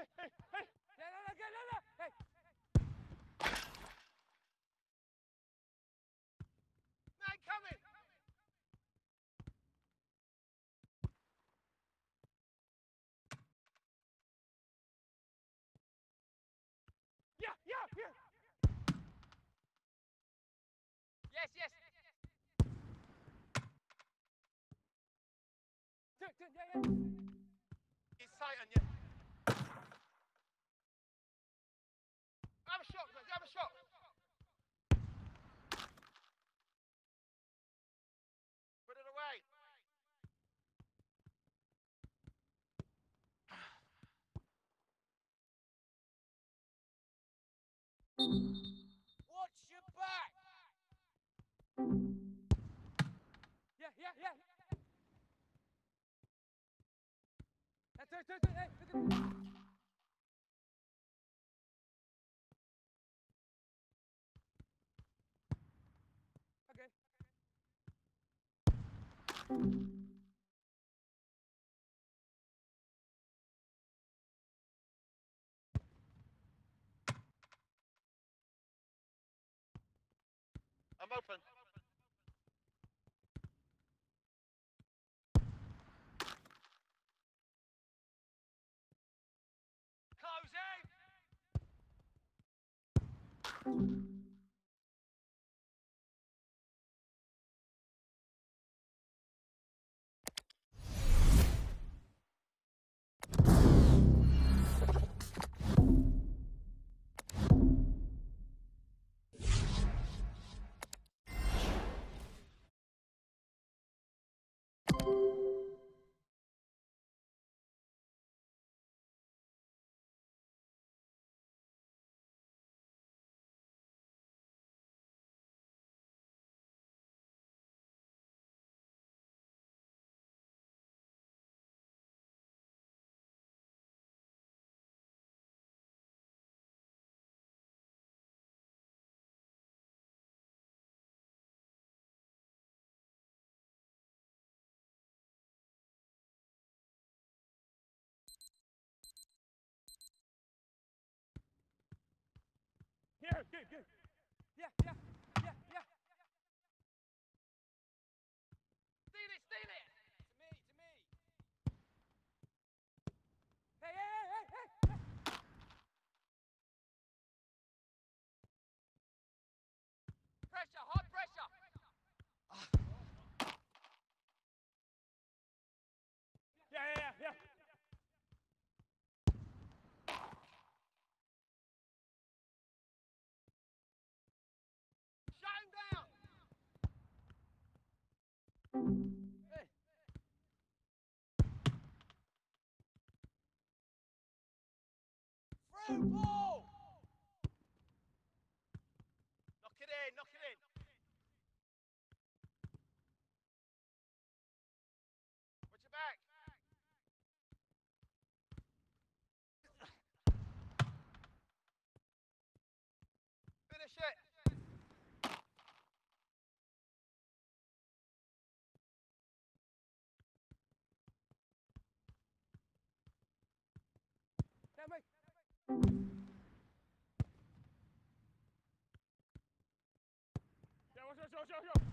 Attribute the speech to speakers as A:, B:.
A: hey, hey! Hey!
B: Man coming!
A: Yeah, here!
B: Yes, yes!
A: Yeah.
B: It's tight on you. Have a shot, man, have a shot! Put it away! Watch your back!
A: Yeah. That's it, hey, look at this. Okay.
B: I'm open. Closing!
A: Here. Yeah.
B: Steal it! To me!
A: Hey!
B: Pressure, hot pressure!
A: Yeah.
B: Shut him down!
A: Hey.
B: Through ball! Knock it in! Watch your back! Finish it!
A: Yeah, Mike. Yeah, watch.